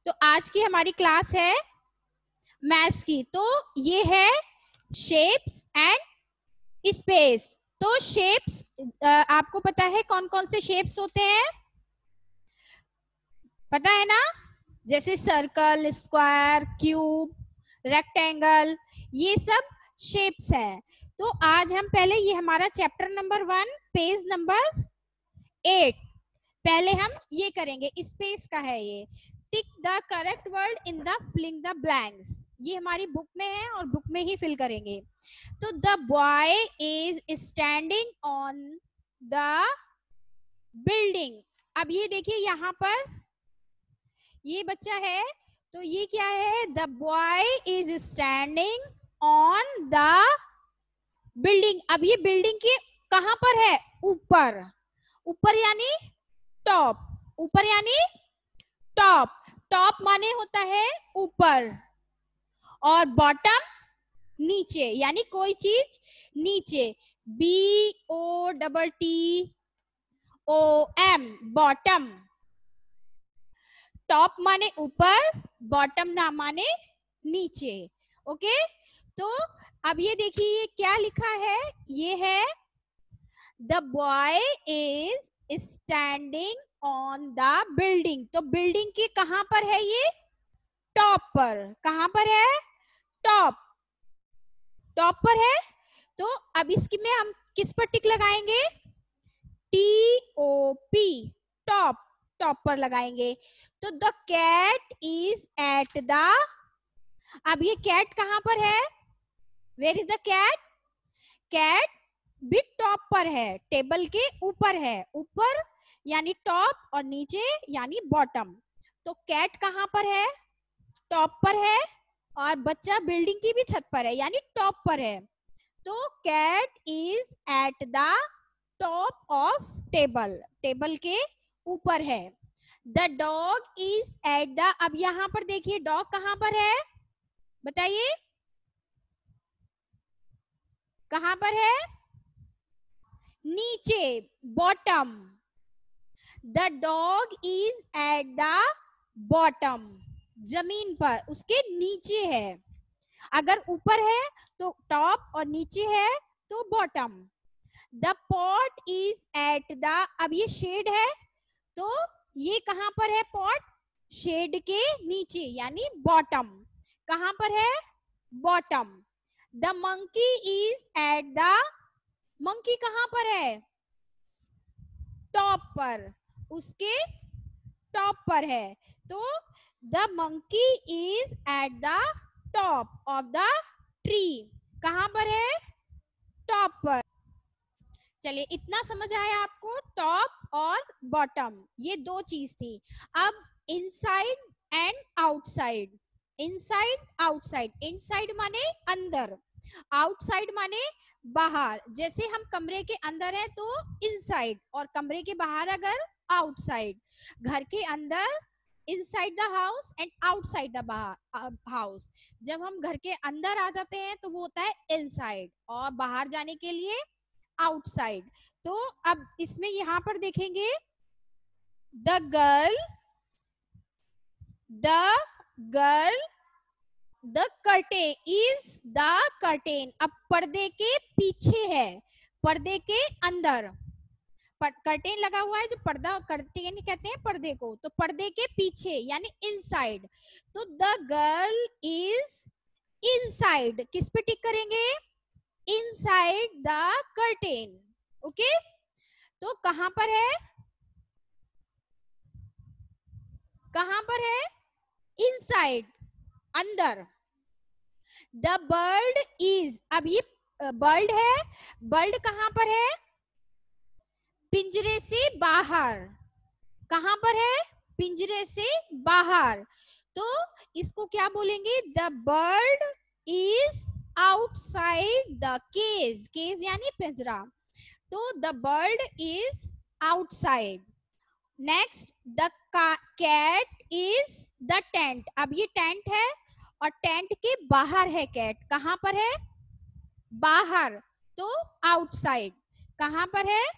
तो आज की हमारी क्लास है मैथ्स की। तो ये है शेप्स एंड स्पेस। तो शेप्स आपको पता है कौन कौन से शेप्स होते हैं, पता है ना? जैसे सर्कल, स्क्वायर, क्यूब, रेक्टेंगल, ये सब शेप्स है। तो आज हम पहले ये हमारा चैप्टर नंबर 1 पेज नंबर 8 पहले हम ये करेंगे। स्पेस का है ये। Tick the correct word in the filling the blanks. ये हमारी बुक में है और बुक में ही फिल करेंगे। तो the boy is standing on the building. अब ये देखिए यहाँ पर ये बच्चा है, तो ये क्या है? The boy is standing on the building. अब ये बिल्डिंग के कहां पर है? ऊपर। ऊपर यानी टॉप। ऊपर यानी टॉप। टॉप माने होता है ऊपर, और बॉटम नीचे, यानी कोई चीज नीचे। BOTTOM bottom. टॉप माने ऊपर, बॉटम ना माने नीचे। ओके, तो अब ये देखिए ये क्या लिखा है। ये है the boy is standing on the building. तो बिल्डिंग के कहां पर है ये? टॉप पर। कहां पर है? टॉप। टॉप पर है। तो अब इसकी में हम किस पर टिक लगाएंगे? TOP top. टॉप पर लगाएंगे। तो the cat is at the. अब ये कैट कहां पर है? Where is the cat? Cat भी टॉप पर है, टेबल के ऊपर है। ऊपर यानी टॉप और नीचे यानी बॉटम। तो कैट कहां पर है? टॉप पर है। और बच्चा बिल्डिंग की भी छत पर है यानी टॉप पर है। तो cat is at the top of table. Table के ऊपर है। The dog is at the. अब यहां पर देखिए डॉग कहां पर है? बताइए कहां पर है? नीचे, bottom. The dog is at the bottom. जमीन पर, उसके नीचे है। अगर ऊपर है तो टॉप और नीचे है तो bottom. The pot is at the. अब ये शेड है, तो ये कहां पर है? पॉट शेड के नीचे यानी बॉटम। कहां पर है? Bottom. The monkey is at the. Monkey कहां पर है? टॉप पर, उसके टॉप पर है। तो the monkey is at the top of the tree. कहां पर है? टॉप पर। चलिए इतना समझ आया आपको? टॉप और बॉटम ये दो चीज थी। अब inside and outside. Inside outside. Inside माने अंदर, आउटसाइड माने बाहर। जैसे हम कमरे के अंदर हैं तो इनसाइड, और कमरे के बाहर अगर आउटसाइड। घर के अंदर inside the house and outside the house. जब हम घर के अंदर आ जाते हैं तो वो होता है इनसाइड, और बाहर जाने के लिए आउटसाइड। तो अब इसमें यहां पर देखेंगे the girl the curtain is the curtain. अब पर्दे के पीछे है, पर्दे के अंदर। कर्टेन लगा हुआ है, जो पर्दा, कर्टेन कहते हैं पर्दे को। तो पर्दे के पीछे यानी इनसाइड। तो द गर्ल इज इनसाइड। किस पे टिक करेंगे? Inside the curtain. ओके, तो कहां पर है? कहां पर है? इनसाइड, अंदर। The bird is. अब ये बर्ड है, बर्ड कहां पर है? पिंजरे से बाहर। कहां पर है? पिंजरे से बाहर। तो इसको क्या बोलेंगे? The bird is outside the cage. Cage यानी पिंजरा। तो the bird is outside. Next, the cat is the tent. अब ये टेंट है और टेंट के बाहर है कैट। कहां पर है? बाहर, तो आउटसाइड। कहां पर है?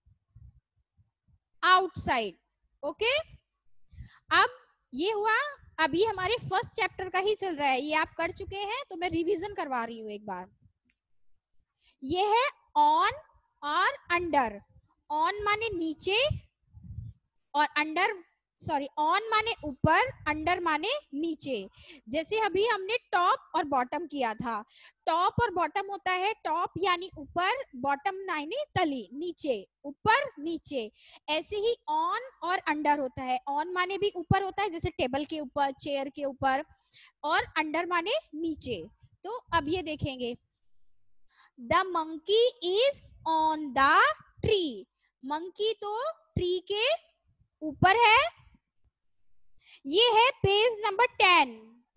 आउटसाइड। ओके, अब ये हुआ अभी हमारे फर्स्ट चैप्टर का ही चल रहा है, ये आप कर चुके हैं तो मैं रिवीजन करवा रही हूँ एक बार। ये है ऑन और अंडर। ऑन माने नीचे और अंडर, सॉरी, ऑन माने ऊपर, अंडर माने नीचे। जैसे अभी हमने टॉप और बॉटम किया था, टॉप और बॉटम होता है, टॉप यानी ऊपर, बॉटम यानी तली, नीचे, ऊपर नीचे। ऐसे ही ऑन और अंडर होता है। ऑन माने भी ऊपर होता है, जैसे टेबल के ऊपर, चेयर के ऊपर, और अंडर माने नीचे। तो अब ये देखेंगे, the monkey is on the tree. Monkey तो ट्री के ऊपर है। ये है page number 10,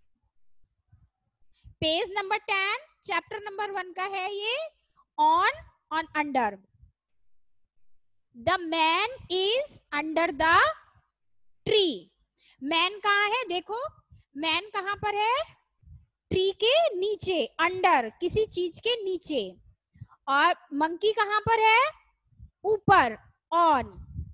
page number 10 chapter number 1 का है ये, on under. The man is under the tree. Man कहाँ है, देखो मैन कहाँ पर है, ट्री के नीचे, अंडर किसी चीज के नीचे। और मंकी कहाँ पर है, ऊपर, ऑन।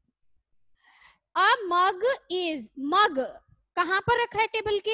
अ मग इज, मग कहां पर रखा है टेबल के,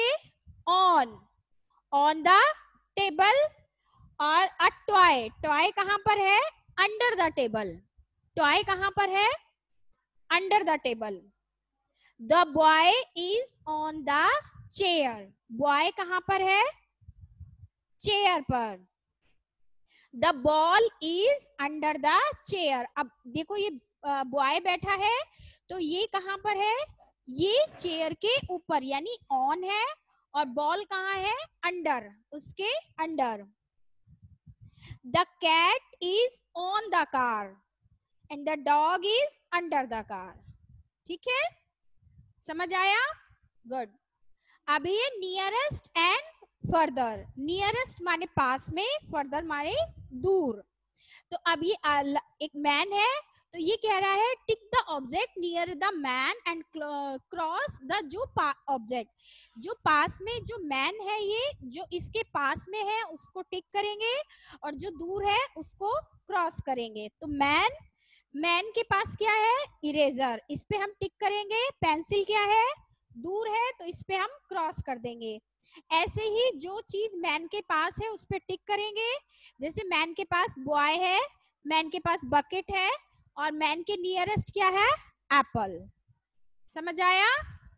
ऑन द टेबल। और अ टॉय, टॉय कहां पर है, अंडर द टेबल। टॉय कहां पर है, under the table. The boy is on the chair. Boy कहां पर है, चेयर पर। The ball is under the chair. अब देखो ये बॉय बैठा है, तो ये कहां पर है, ये चेयर के ऊपर यानी ऑन है, और बॉल कहाँ है, अंडर, उसके under. The cat is on the car and the dog is under the car. ठीक है, समझ आया, गुड। अब ये नियरेस्ट एंड फर्दर। नियरेस्ट माने पास में, फर्दर माने दूर। तो अब ये एक मैन है, तो ये कह रहा है tick the object near the man and cross the, जो ऑब्जेक्ट जो पास में, जो मैन है ये जो इसके पास में है उसको टिक करेंगे, और जो दूर है उसको क्रॉस करेंगे। तो मैन, मैन के पास क्या है, इरेजर, इस पे हम टिक करेंगे। पेंसिल क्या है, दूर है, तो इस पे हम क्रॉस कर देंगे। ऐसे ही जो चीज मैन के पास है उस पे टिक करेंगे। जैसे मैन के पास बॉय है, मैन के पास बकेट है, और मैन के नियरेस्ट क्या है, एप्पल। समझ आया,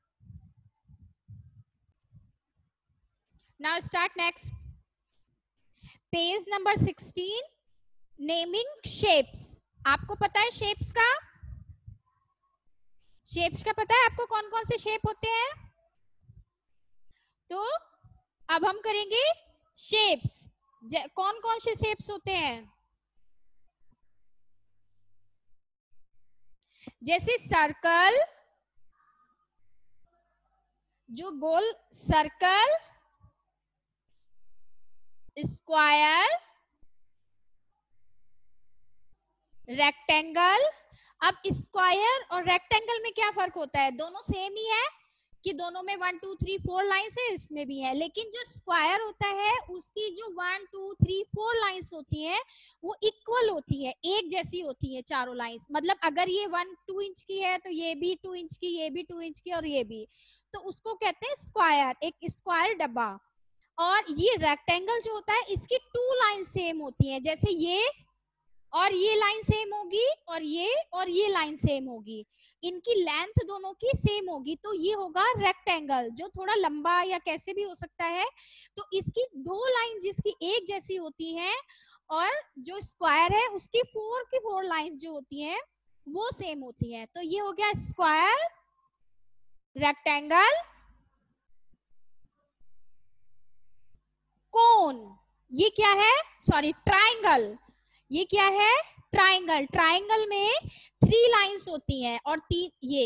now start next, page number 16, naming shapes. आपको पता है शेप्स का, शेप्स का पता है आपको, कौन कौन से शेप होते हैं। तो अब हम करेंगे शेप्स। कौन कौन से शेप्स होते हैं, जैसे सर्कल, जो गोल, सर्कल, स्क्वायर, रेक्टेंगल। अब स्क्वायर और रेक्टेंगल में क्या फर्क होता है, दोनों सेम ही है कि दोनों में 1 2 3 4 लाइंस है, इसमें भी है। लेकिन जो स्क्वायर होता है उसकी जो 1 2 3 4 लाइंस होती है वो इक्वल होती है, एक जैसी होती है चारों लाइंस। मतलब अगर ये 1 2 इंच की है तो ये भी 2 इंच की, ये भी 2 इंच की, और ये भी, तो उसको कहते हैं स्क्वायर, एक स्क्वायर डब्बा। और ये रेक्टेंगल जो होता है इसकी 2 लाइन सेम होती है, जैसे ये और ये लाइन सेम होगी, और ये लाइन सेम होगी, इनकी लेंथ दोनों की सेम होगी, तो ये होगा रेक्टेंगल, जो थोड़ा लंबा या कैसे भी हो सकता है। तो इसकी 2 लाइन जिसकी एक जैसी होती है, और जो स्क्वायर है उसकी 4 की 4 लाइंस जो होती हैं वो सेम होती हैं। तो ये हो गया स्क्वायर, रेक्टेंगल, कोन। ये क्या है, सॉरी, ट्राइंगल। ये क्या है, ट्राइंगल। ट्राइंगल में 3 लाइंस होती हैं, और 3, ये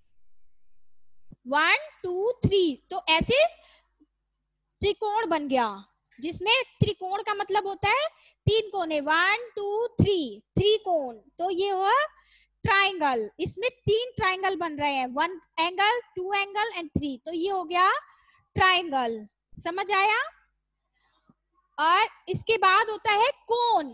1 2 3, तो ऐसे त्रिकोण बन गया, जिसमें त्रिकोण का मतलब होता है 3 कोने, 1 2 3, 3 कोण। तो ये हुआ ट्राइंगल। इसमें 3 ट्राइंगल बन रहे हैं, 1 एंगल, 2 एंगल एंड 3, तो ये हो गया ट्राइंगल। समझ आया। और इसके बाद होता है कोन।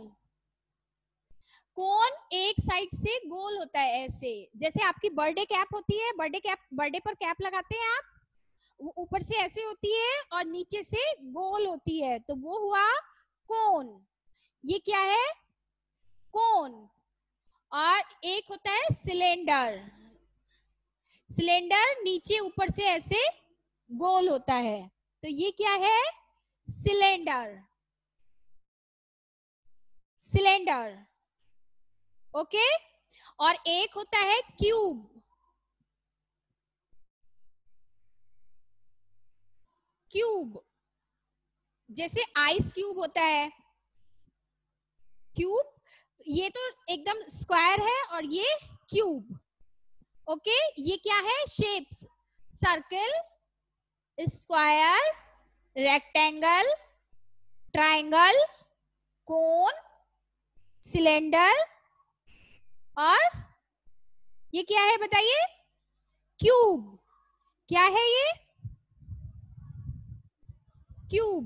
कोन एक साइड से गोल होता है ऐसे, जैसे आपकी बर्थडे कैप होती है, बर्थडे कैप, बर्थडे पर कैप लगाते हैं आप, वो ऊपर से ऐसे होती है और नीचे से गोल होती है, तो वो हुआ कोन। ये क्या है? कोन। और एक होता है सिलेंडर। सिलेंडर नीचे ऊपर से ऐसे गोल होता है, तो ये क्या है? सिलेंडर। Cylinder, okay. और एक होता है क्यूब। क्यूब, जैसे आइस क्यूब होता है, क्यूब। ये तो एकदम स्क्वायर है और ये क्यूब, ओके। ये क्या है? Shapes, circle, square, rectangle, triangle, cone, cylinder, और ये क्या है बताइए? क्यूब। क्या है ये? क्यूब।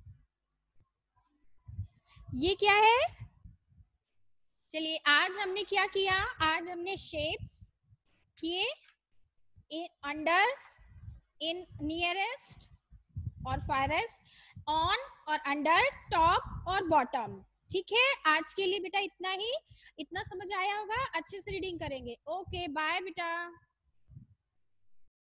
ये क्या है? चलिए, आज हमने क्या किया? आज हमने शेप्स किए, इन अंडर, इन नियरेस्ट और फारेस्ट, ऑन और अंडर, टॉप और बॉटम। ठीक है, आज के लिए बेटा इतना ही। इतना समझ आया होगा? अच्छे से रीडिंग करेंगे। ओके, बाय बेटा।